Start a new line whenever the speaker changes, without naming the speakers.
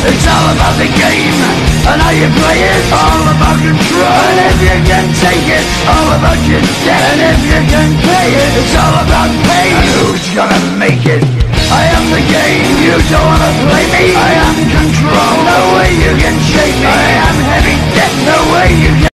It's all about the game and how you play it. All about control, and if you can take it, all about your debt. And if you can pay it, it's all about pay. And who's gonna make it? I am the game, you don't wanna play me. I am control, no way you can shake me. I am heavy debt, no way you can